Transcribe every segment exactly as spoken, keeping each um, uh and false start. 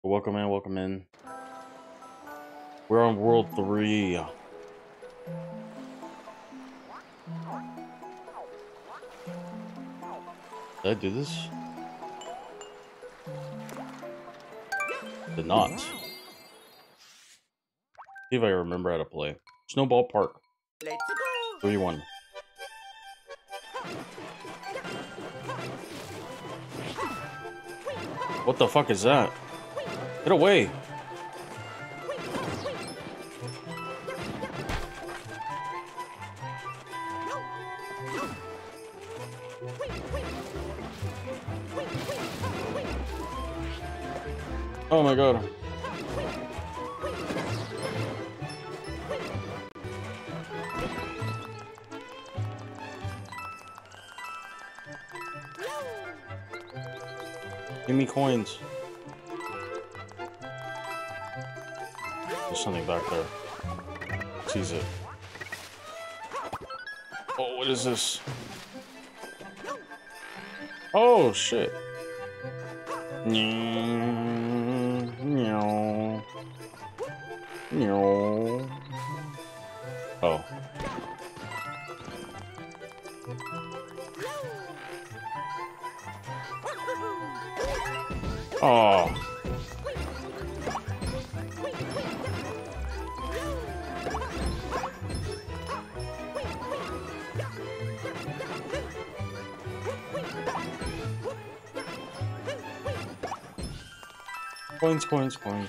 Welcome in, welcome in. We're on world three. Did I do this? Did not. See if I remember how to play. Snowball Park. Let's go. three one. What the fuck is that? Get away! Oh my god. Give me coins. There's something back there. Seize it. Oh, what is this? Oh, shit. Meow. Meow. Oh. Oh. Coins, coins, coins.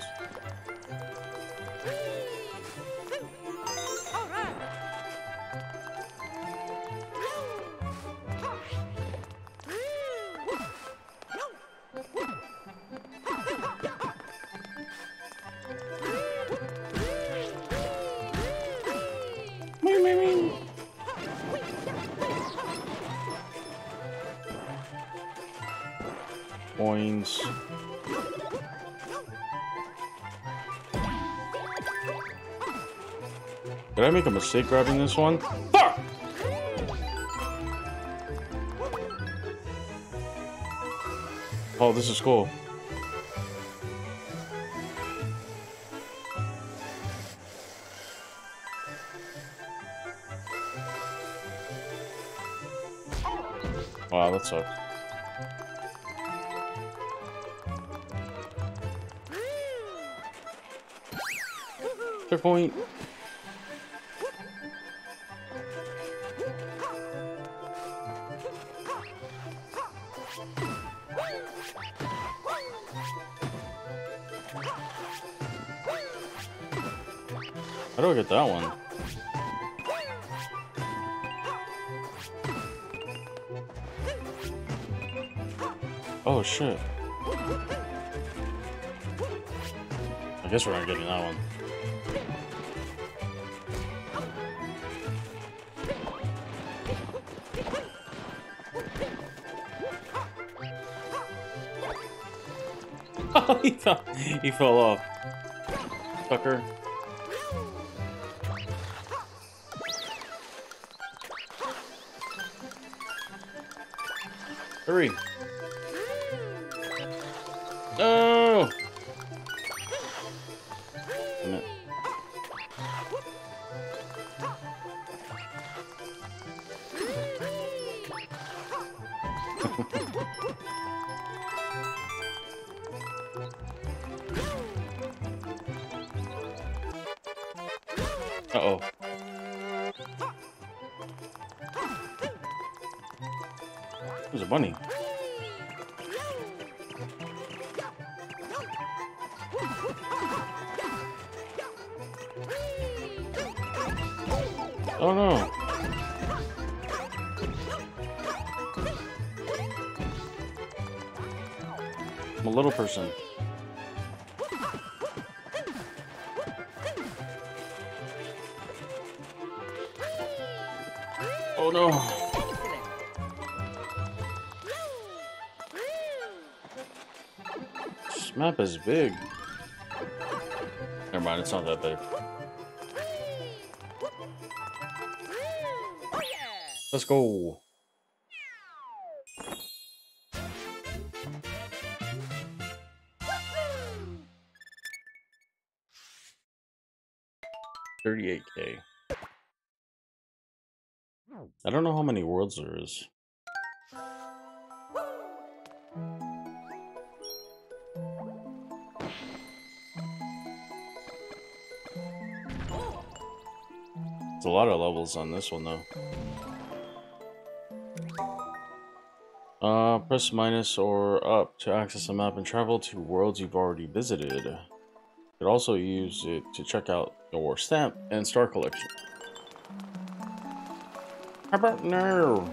Coins. Did I make a mistake grabbing this one? Fuck! Oh, this is cool. Wow, that sucks. Checkpoint. How do I get that one? Oh shit. I guess we're not getting that one. he fell he fell off. Fucker. Hurry. No. Damn it. Uh-oh. There's a bunny. Oh no. I'm a little person. Oh no. This map is big. Never mind, it's not that big. Let's go. thirty-eight K. I don't know how many worlds there is. It's a lot of levels on this one, though. Uh, press minus or up to access a map and travel to worlds you've already visited. You could also use it to check out your stamp and star collection. How about no?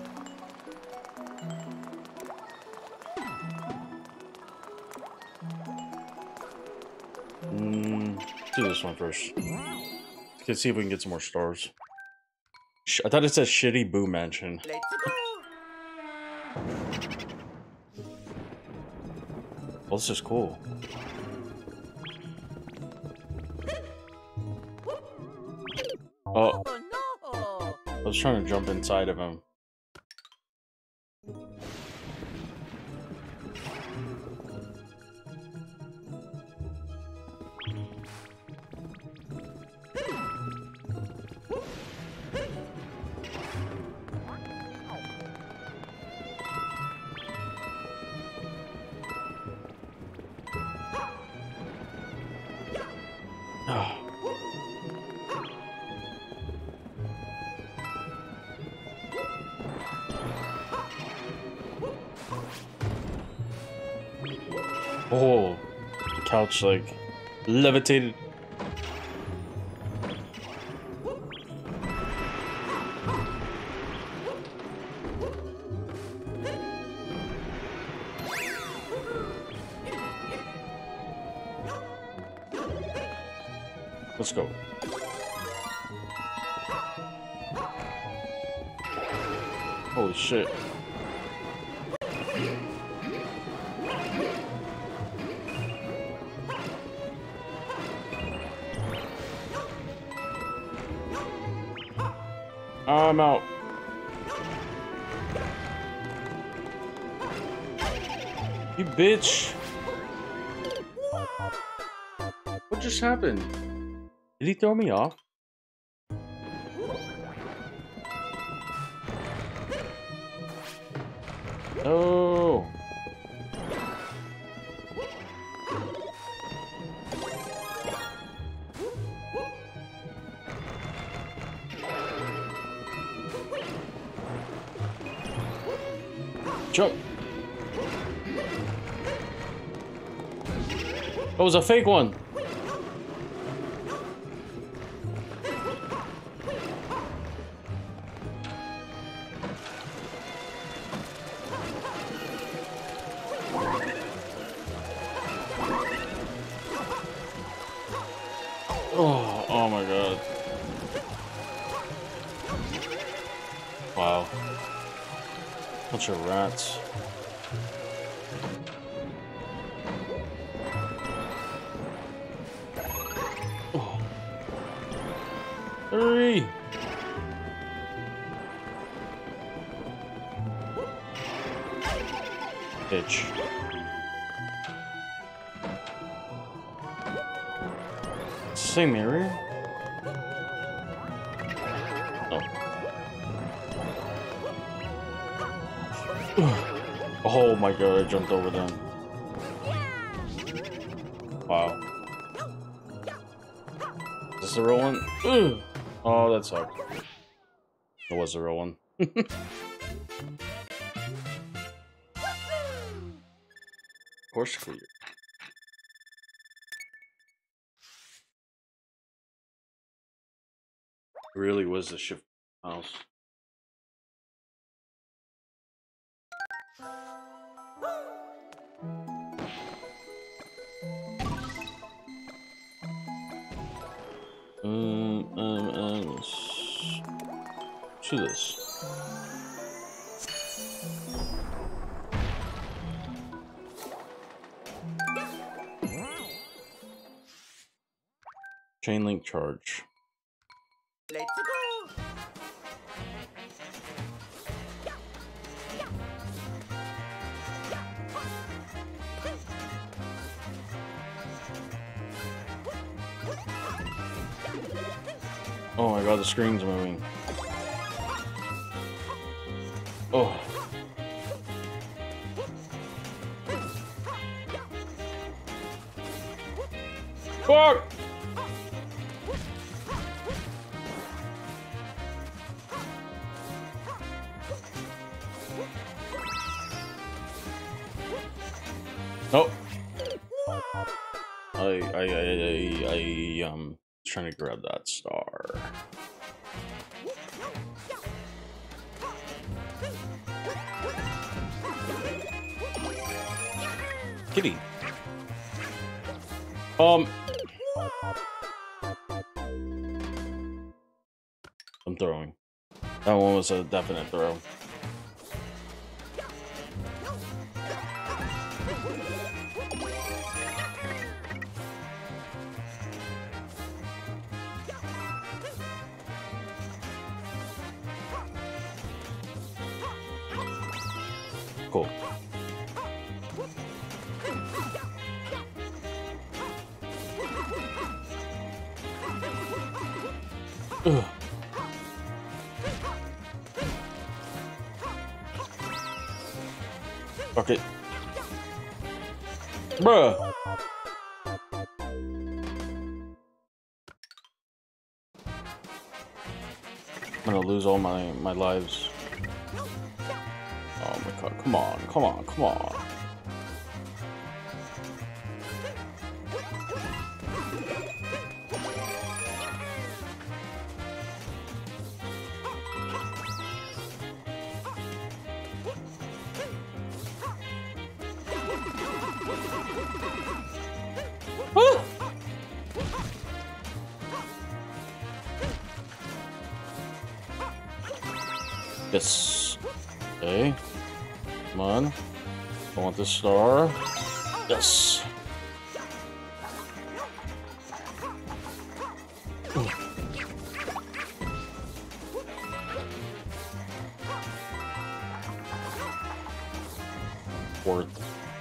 Mm, let's do this one first. Let's see if we can get some more stars. Sh I thought it said Shitty Boo Mansion. Let's go. Well, this is cool. Oh, Oh no! I was trying to jump inside of him. Oh, the couch like levitated. Let's go. Holy shit. I'm out. You bitch. What just happened? Did he throw me off? Oh. Jump. That was a fake one. Oh, oh my god. Wow. Bunch of rats. Oh. Hurry! Bitch. Same area? Oh. Oh my god, I jumped over them. Wow. Is this the real one? Ugh. Oh, that sucked. It was the real one. Course clear. Really was a shift house. Um, um, um, let's do this. Chain link charge. Let's go. Oh my god, the screen's moving. Oh. Fuck! Nope. I, I, I, I, I, um, trying to grab that star. Kitty. Um. I'm throwing. That one was a definite throw. Cool. Ugh. Fuck it. Bruh. I'm gonna lose all my, my lives. Oh my god, come on, come on, come on. Ah! Yes. Okay. Come on. I want this star. Yes. Worth.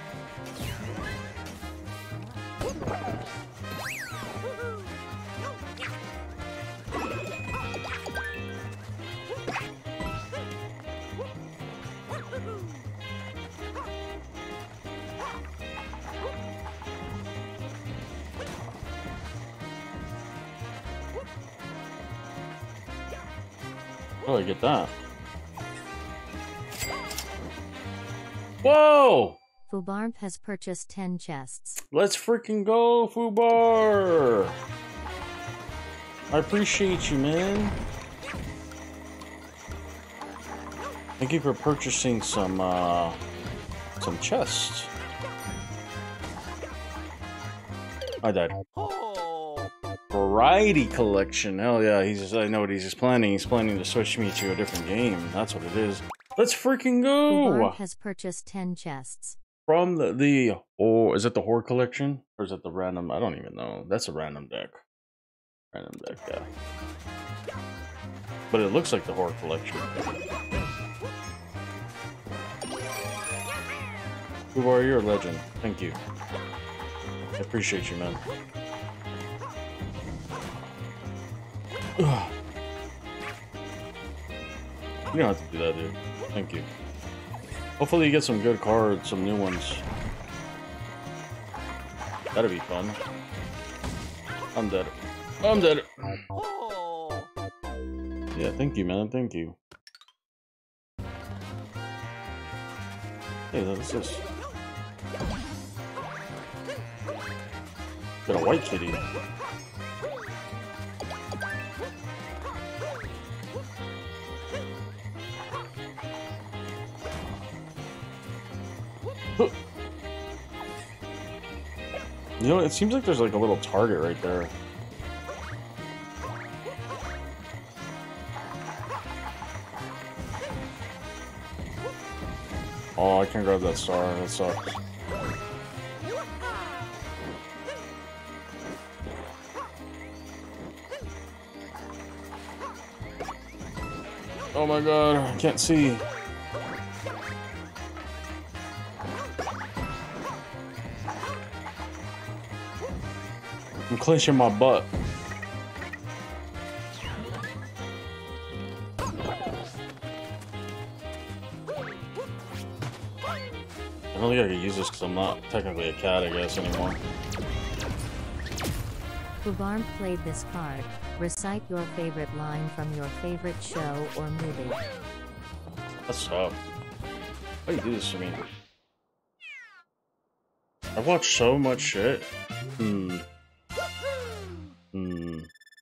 Oh, I get that. Whoa! Fubarb has purchased ten chests. Let's freaking go, Fubar! I appreciate you, man. Thank you for purchasing some, uh, some chests. I died. Oh. Variety collection. Hell yeah, he's just, I know what he's just planning. He's planning to switch me to a different game. That's what it is. Let's freaking go! Fubarb has purchased ten chests. From the, the, or is it the Horde collection? Or is it the random? I don't even know. That's a random deck. Random deck, yeah. But it looks like the Horde collection. Fubar, you're a legend. Thank you. I appreciate you, man. Ugh. You don't have to do that, dude. Thank you. Hopefully you get some good cards, some new ones. That'd be fun. I'm dead. I'm dead. Oh. Yeah, thank you, man. Thank you. Hey, what's this? Got a white kitty. You know, it seems like there's like a little target right there. Oh, I can't grab that star. That sucks. Oh my god, I can't see. I'm clenching my butt. don't think I can use this because I'm not technically a cat, I guess, anymore. Kubarm played this card. Recite your favorite line from your favorite show or movie. That's tough. Why do you do this to me? I've watched so much shit. Hmm. Hmm.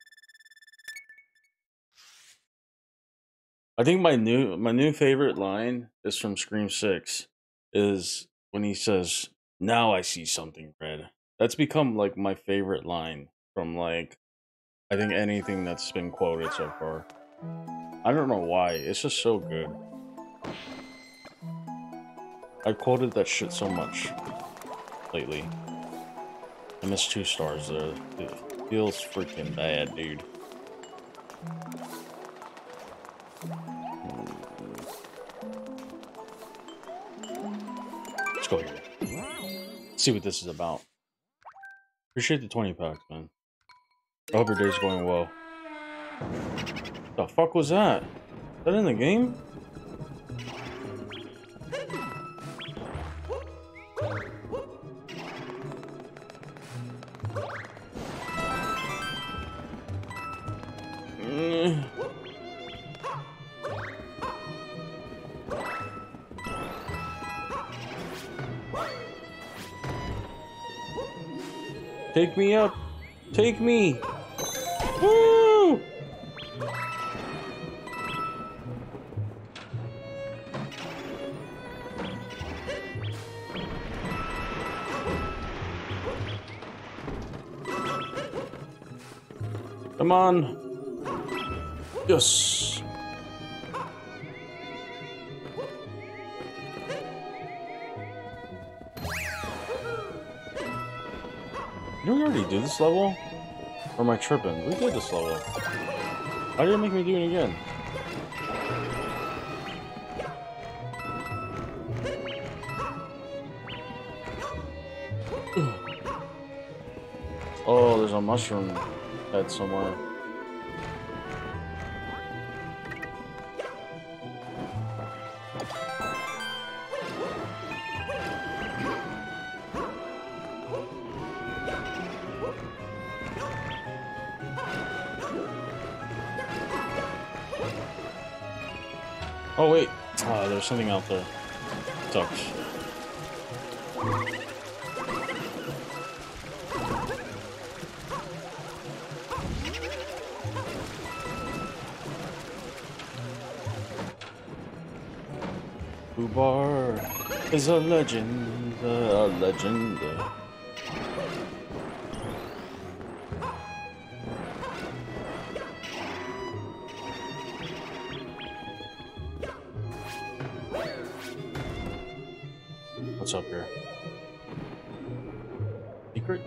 I think my new my new favorite line is from Scream Six, is when he says, "Now I see something red." That's become like my favorite line from like I think anything that's been quoted so far. I don't know why. It's just so good. I quoted that shit so much lately. I missed two stars there. It feels freaking bad, dude. Let's go here. See what this is about. Appreciate the twenty packs, man. I hope your day's going well. The fuck was that? Is that in the game? Mm. Take me up. Take me. Woo! Come on. Yes. Did we already do this level? Or am I tripping? We did this level. Why did it make me do it again? Oh, there's a mushroom head somewhere. Oh wait, ah, there's something out there. Sucks. Kubar is a legend, a legend. What's up here? Secret?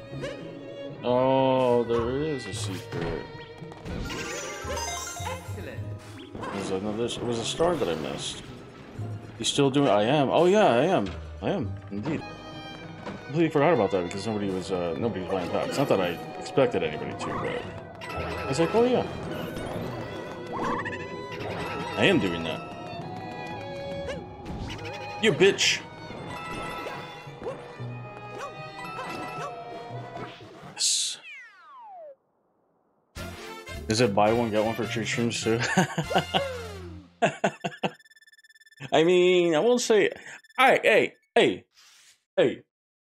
Oh, there is a secret. Excellent. There's another. It was a star that I missed. You still doing? I am. Oh yeah, I am. I am indeed. Completely forgot about that because nobody was. Uh, nobody was buying packs. Not that I expected anybody to, but I was like, oh yeah, I am doing that. You bitch. Yes. Is it buy one get one for treat streams too? I mean, I won't say. Alright, hey, hey, hey.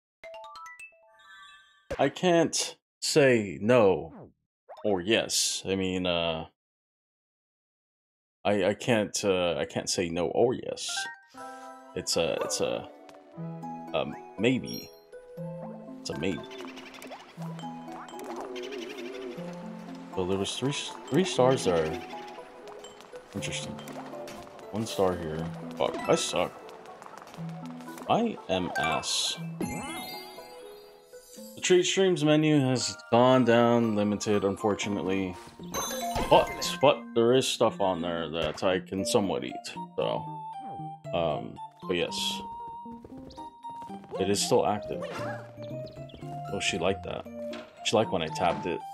I can't say no or yes. I mean, uh, I I can't uh, I can't say no or yes. It's a it's a um maybe. It's a maybe. So there was three three stars there. Interesting. One star here. Fuck, I suck. I am ass. The treat streams menu has gone down limited, unfortunately. But, but there is stuff on there that I can somewhat eat. So, um, but yes. It is still active. Oh, she liked that. She liked when I tapped it.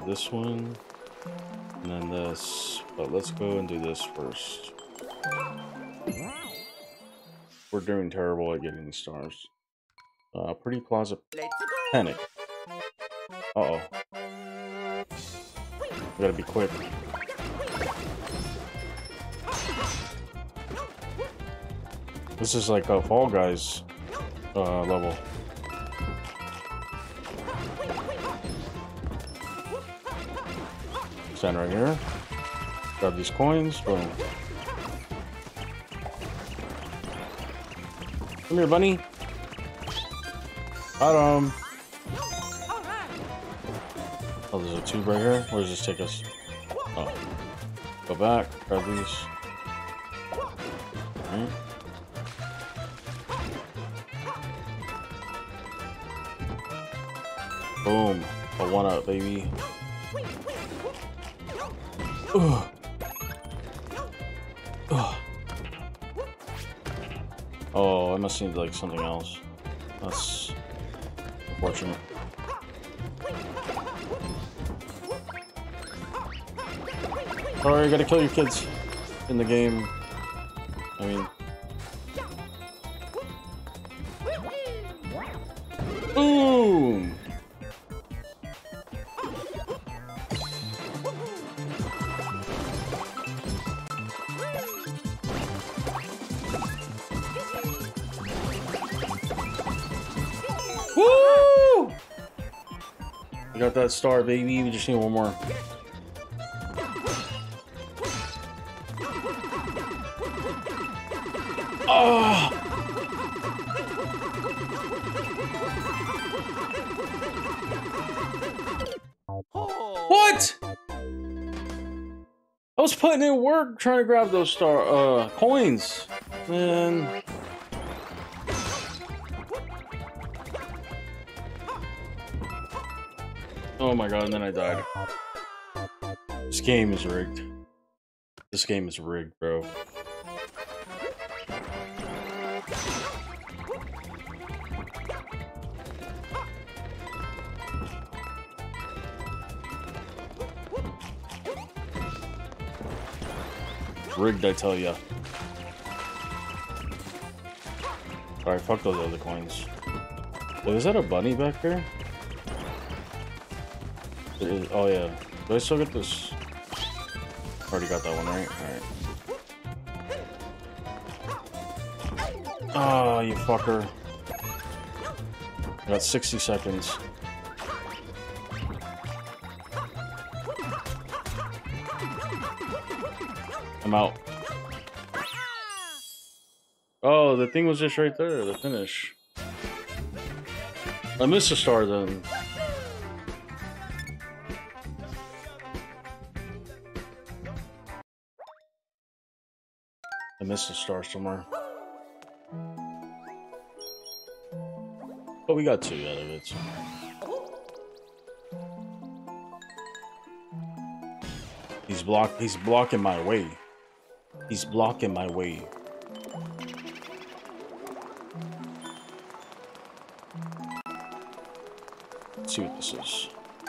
this one, and then this. But let's go and do this first. We're doing terrible at getting these stars. Uh, pretty closet panic. Uh oh. We gotta be quick. This is like a Fall Guys uh, level. Stand right here. Grab these coins. Boom. Come here, bunny. Got him. Oh, there's a tube right here. Where does this take us? Oh. Go back. Grab these. Alright. Boom. A one up, baby. Ugh. Ugh. Oh, I must need like something else. That's unfortunate. Sorry, I gotta kill your kids in the game. I mean, boom. Woo! We got that star, baby. We just need one more. Oh! What? I was putting in work trying to grab those star uh coins, man. Oh my god, and then I died. This game is rigged. This game is rigged, bro. Rigged, I tell ya. Alright, fuck those other coins. Wait, is that a bunny back there? It is, oh yeah. Do I still get this? Already got that one, right? Alright. Oh, you fucker. I got sixty seconds. I'm out. Oh, the thing was just right there, the finish. I missed a star then. I missed a star somewhere. But we got two out of it. So. He's block he's blocking my way. He's blocking my way. Let's see what this is.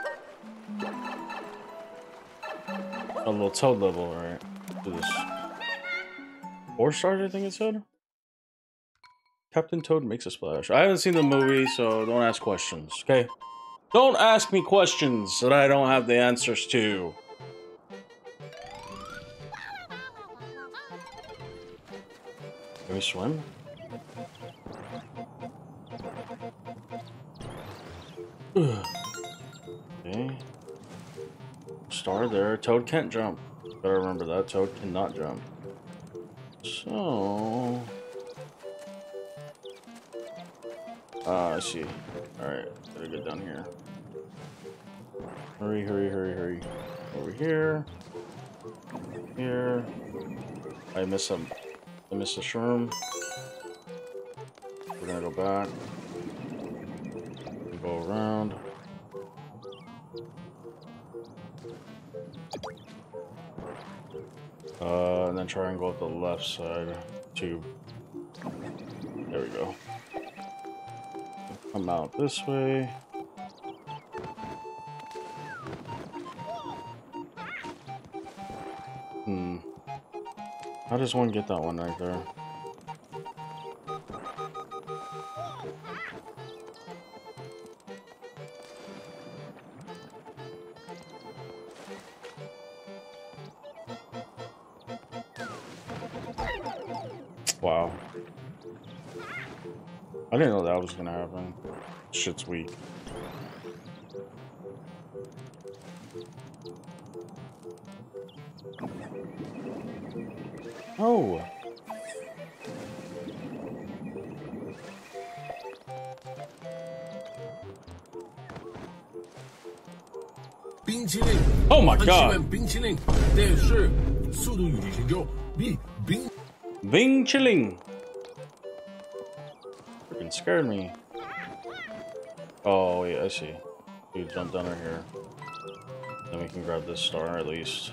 A little Toad level, alright. Do this. Four stars, I think it said? Captain Toad makes a splash. I haven't seen the movie, so don't ask questions, okay? Don't ask me questions that I don't have the answers to. Can we swim? Okay. Star there. Toad can't jump. Better remember that. Toad cannot jump. So... Ah, uh, I see. Alright, gotta get down here. Hurry, hurry, hurry, hurry. Over here. Here. I miss some. I missed a shroom. We're gonna go back. Go around. Uh, and then try and go up the left side tube. There we go. Come out this way. Hmm. How does one get that one right there? Wow. I didn't know that was gonna happen. Shit's weak. Oh! 冰淇淋 Oh my 很喜 god! 欢冰淇淋，但是《速度与激情》中比冰 Bing chilling! Freaking scared me. Oh, wait, I see. You jump down right here. Then we can grab this star at least.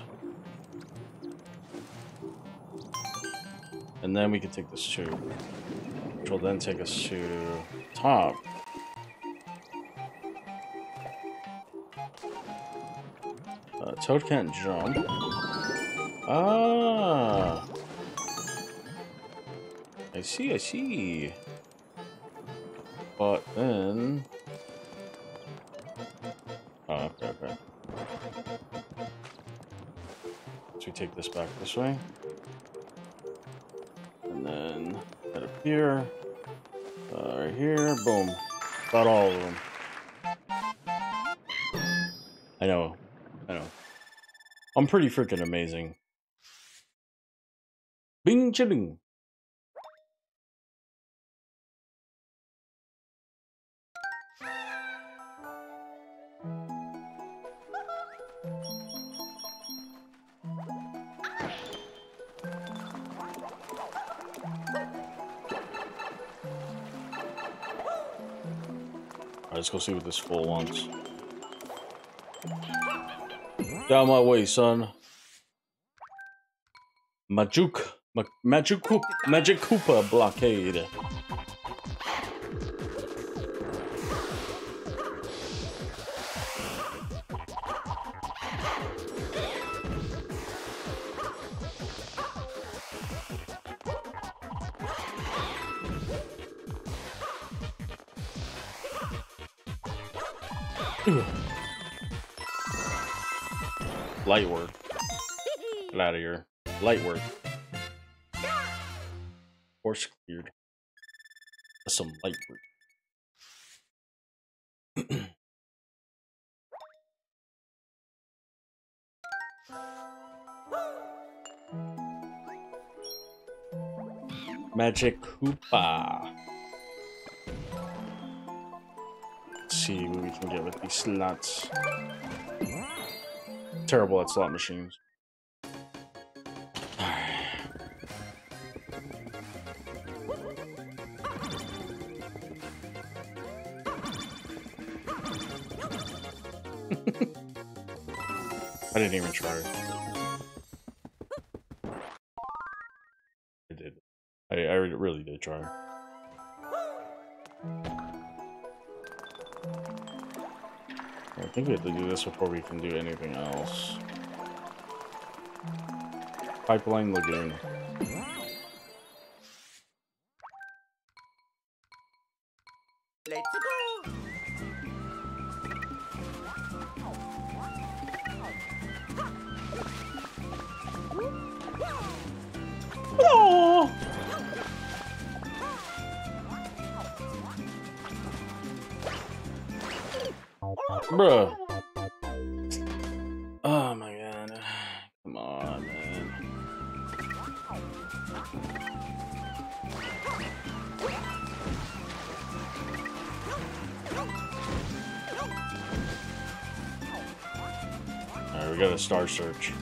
And then we can take this tube. Which will then take us to top. Uh, Toad can't jump. Ah! I see, I see. But then... Oh, okay, okay. So we take this back this way. And then head up here. Uh, right here, boom. Got all of them. I know, I know. I'm pretty freaking amazing. Bing chilling. Alright, let's go see what this fool wants. Get out of my way, son. Majuk, Ma Magic Koopa, Magic Koopa blockade. Light work. Get out of here. Light work. Course cleared. That's some light work. Magic Koopa. Let's see what we can get with these slots. Terrible at slot machines. I didn't even try. I did. I, I really did try. I think we have to do this before we can do anything else. Pipeline Lagoon. Let's go. Oh! Bruh. Oh my god. Come on, man. Alright, we got a star search.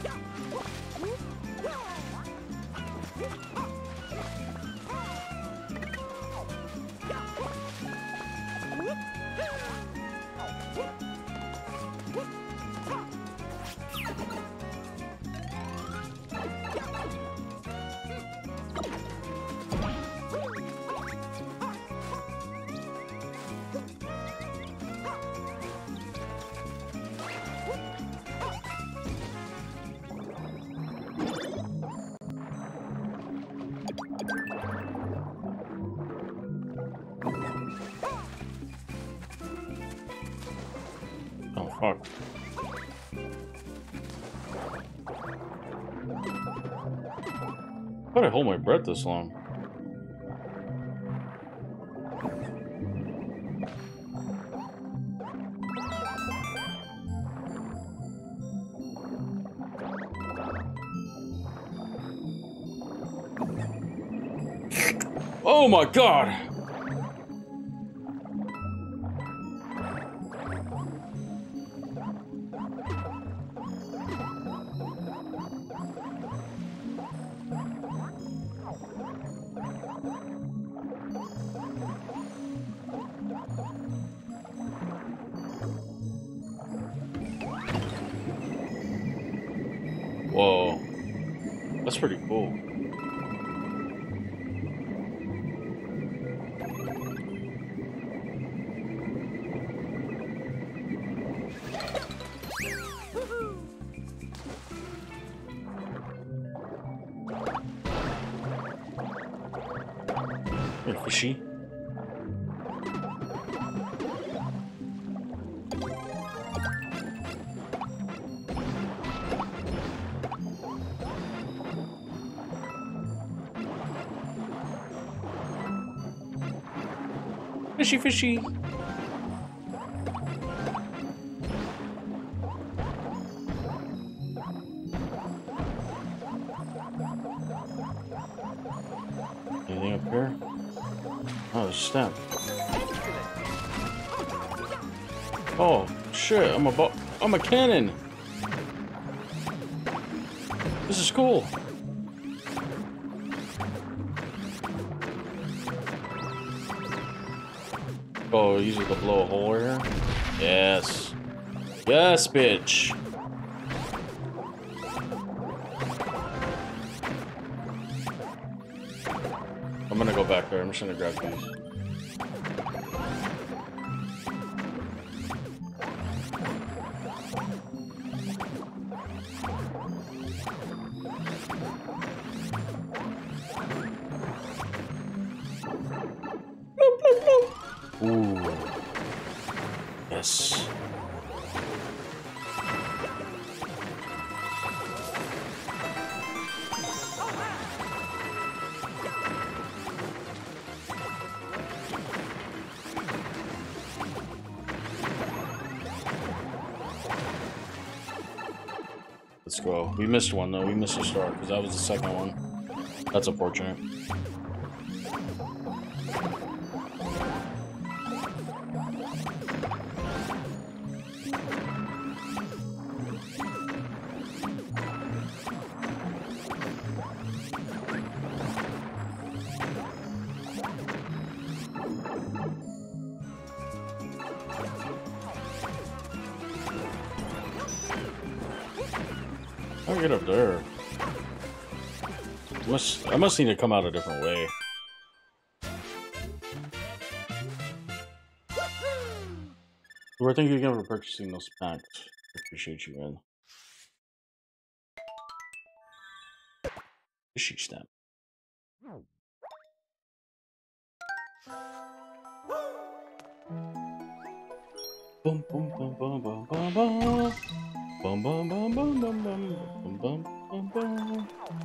Fuck. How did I hold my breath this long? Oh my god! Whoa. That's pretty cool. Hey, fishy. Fishy, fishy. Anything up here? Oh, there's a stamp. Oh shit! I'm a bo I'm a cannon. This is cool. Oh, use it to blow a hole here? Yes. Yes, bitch. I'm gonna go back there. I'm just gonna grab these. Ooh. Yes. Let's go. We missed one though. We missed a star because that was the second one. That's unfortunate. How do I get up there? I must I must need to come out a different way. Well, thank you again for purchasing those packs. I appreciate you, man. Fishy stamp. Boom, boom, boom, boom, boom, boom, boom. Bum bum bum bum bum bum bum bum bum.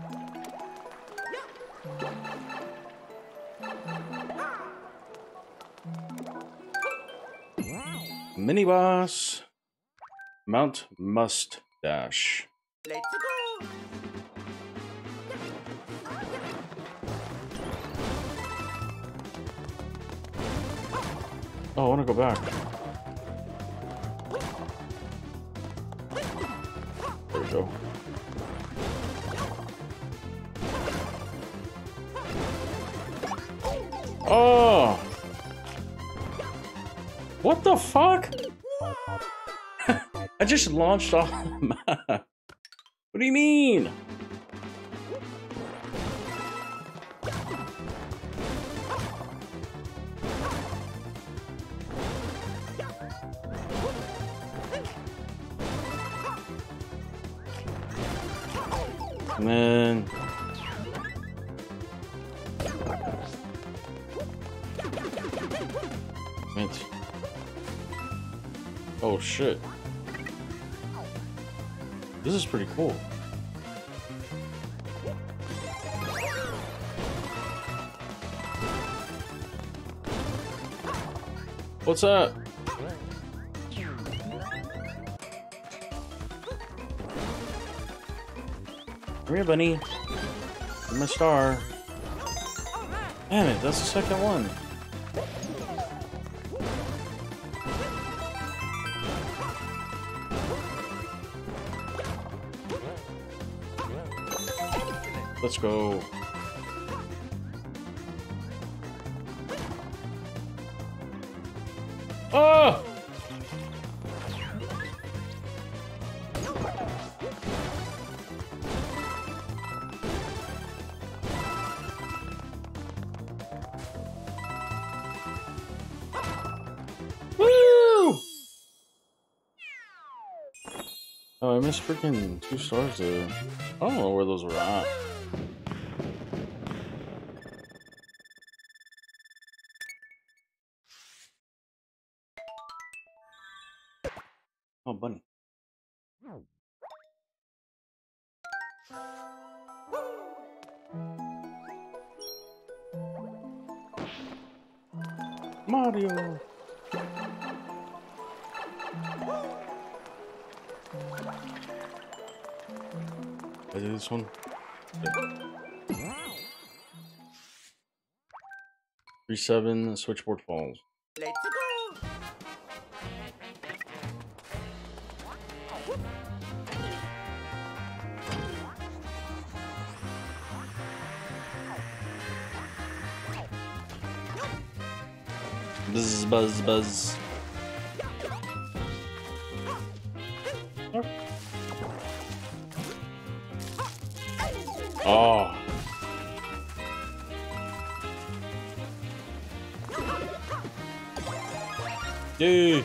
Mini boss. Mount Mustache. Let's go. Oh, I want to go back. There we go. Oh! What the fuck? I just launched off the map. What do you mean? Man. Mint. Oh shit. This is pretty cool. What's that? Come here, bunny. I'm a star. Damn it, that's the second one. Let's go. Oh! Woo! Oh, I missed freaking two stars there. I don't know where those were at. Oh, bunny. Mario. I did this one. Yeah. Three seven switchboard falls. Let's go. Buzz, buzz, buzz. Oh. Yay.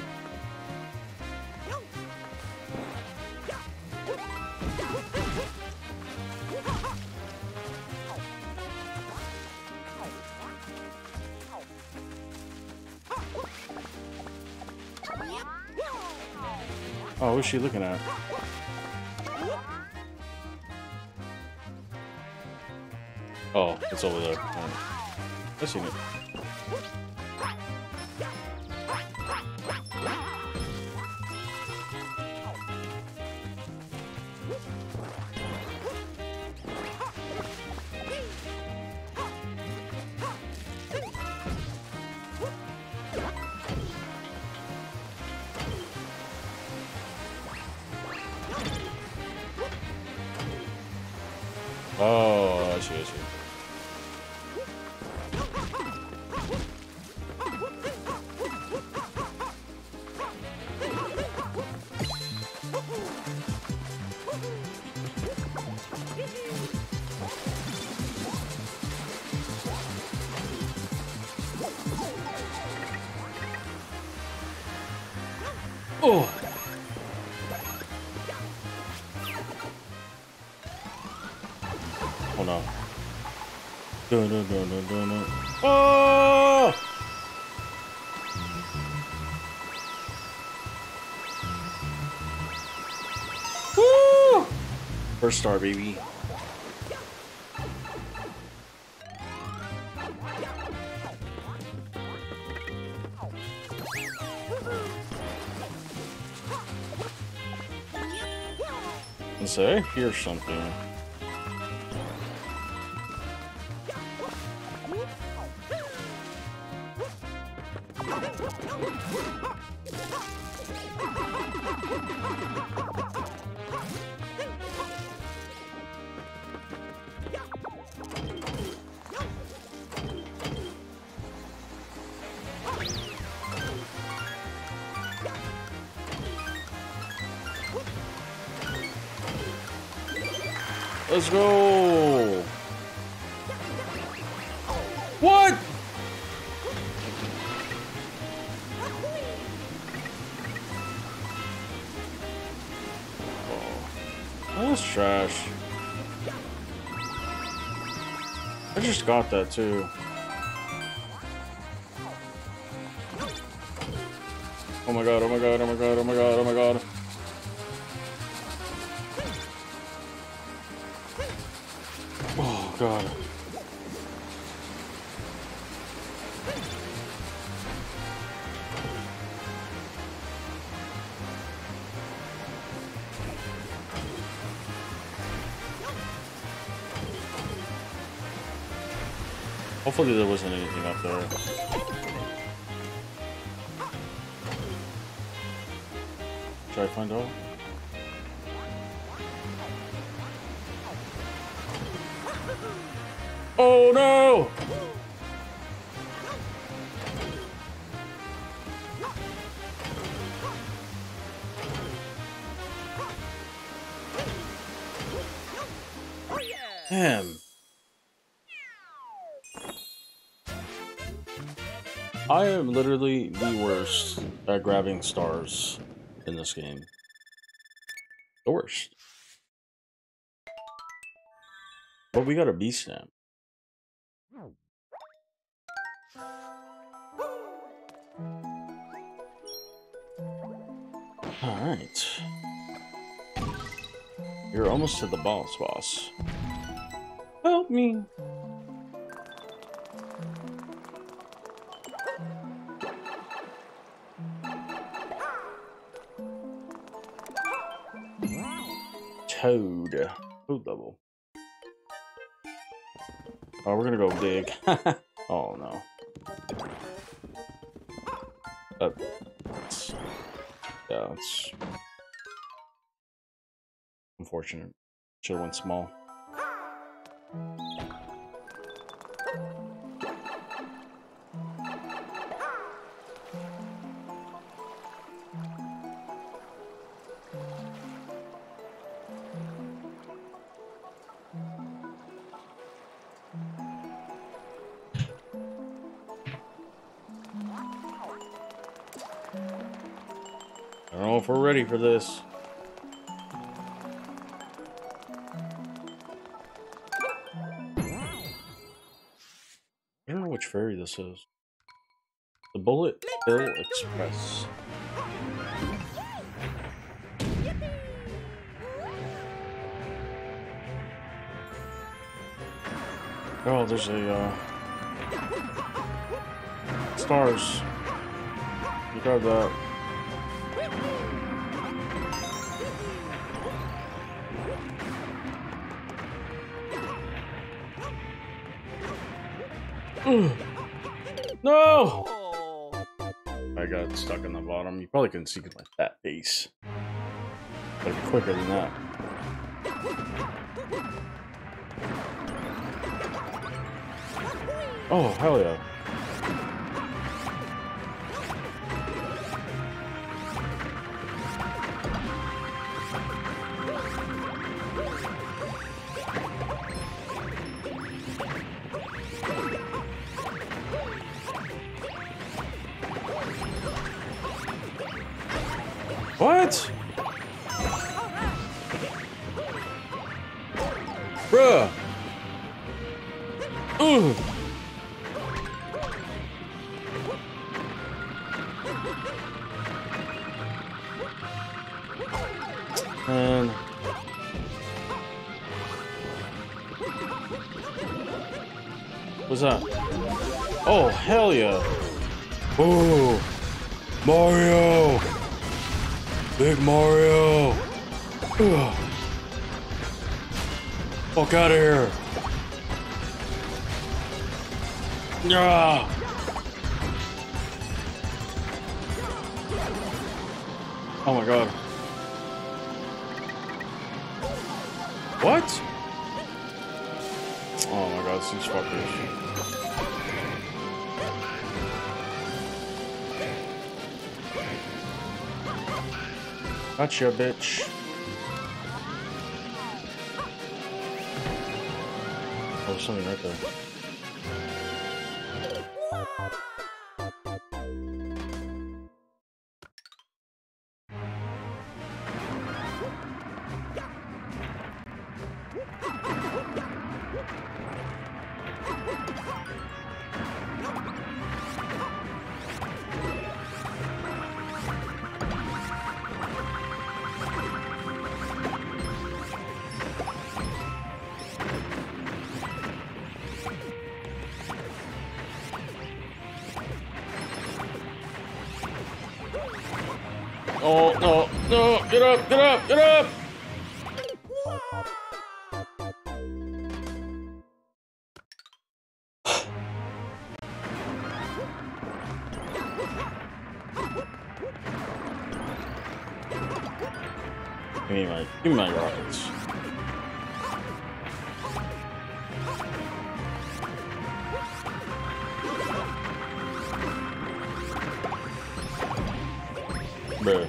Oh, what's she looking at? Oh, it's over there. Right. I seen it. Oh, I see, I see. Oh. Oh no. No, no, no, no, no, no. Oh! Woo! First star, baby. Let's say I hear something. Let's go! What? Oh, that's trash. I just got that too. Oh my god, oh my god, oh my god, oh my god, oh my god. God. Hopefully there wasn't anything up there. Try to find out. Oh no! Damn. I am literally the worst at grabbing stars in this game. The worst. But we got a B stamp. Alright. You're almost to the boss, boss. Help me. Toad. Toad level. Oh, we're gonna go big. Oh no. Uh, it's, yeah, it's unfortunate. Should've went small. I don't know if we're ready for this. I don't know which ferry this is. The Bullet Bill Express. Oh, there's a, uh... stars. You got that. No! I got stuck in the bottom. You probably couldn't see my fat face. Gotta be quicker than that. Oh, hell yeah. What? Bruh. Ooh. And what's that? Oh, hell yeah. Ooh. Mario. Big Mario! Ugh. Fuck out of here! Yeah! Oh my god! What? Oh my god, it's these fuckers. Gotcha, bitch. Oh, there's something right there. Oh, no, no, get up, get up, get up! Give me my, give me my rockets. Bruh.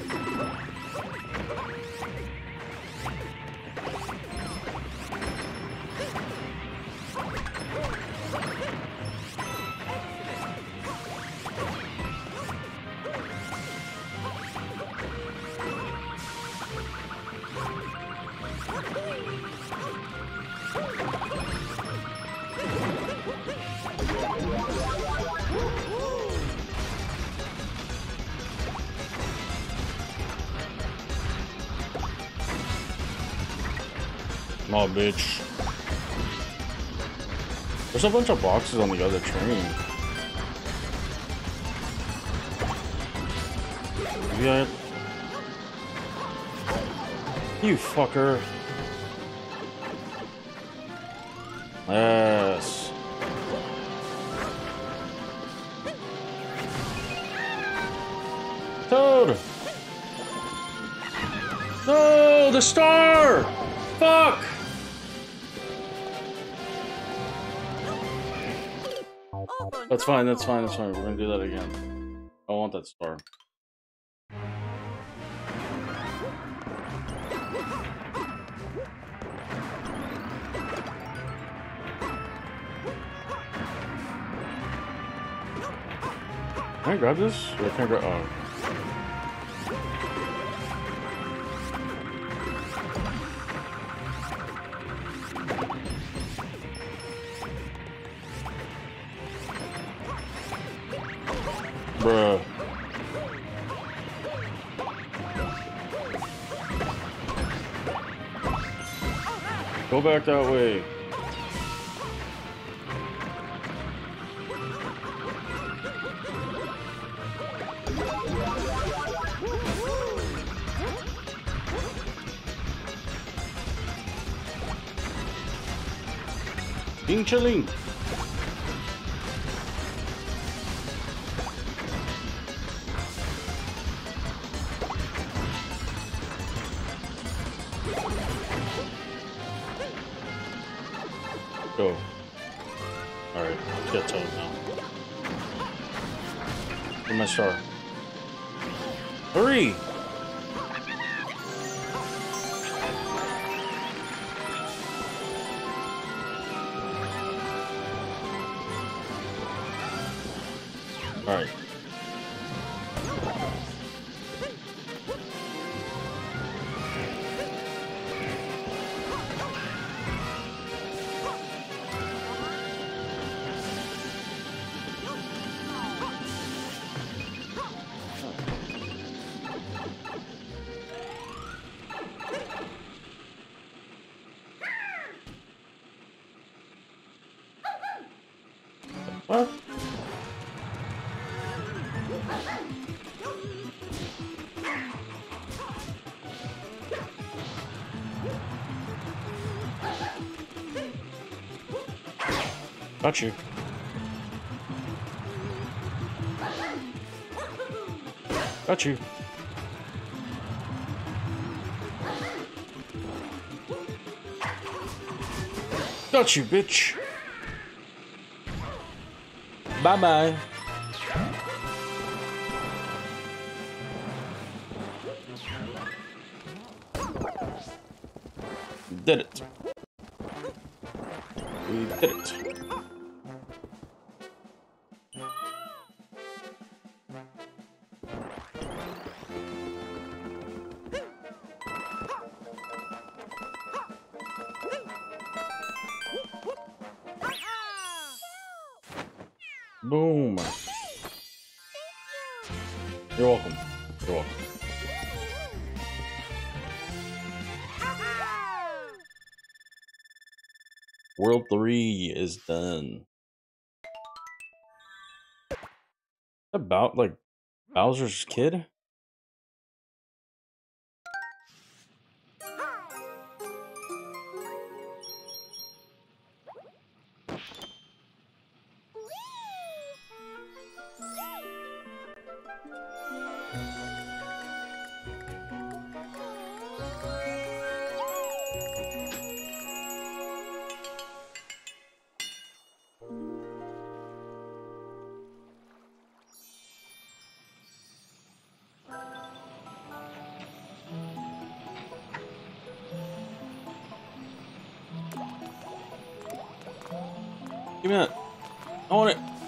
Oh, bitch. There's a bunch of boxes on the other train. Yeah. You fucker. Yes. Toad! No, the star! Fuck! That's fine, that's fine, that's fine. We're gonna do that again. I want that star. Can I grab this? Or can I grab? Oh. Bruh. Go back that way. Ding chilling. Go. Alright, let's get Toad now. Where's my star? Hurry! Alright. What? Got you. Got you. Got you, bitch. Bye-bye. Did it. We did it. Boom. You're welcome. You're welcome. World three is done. About like Bowser's kid? Give me that. I want it.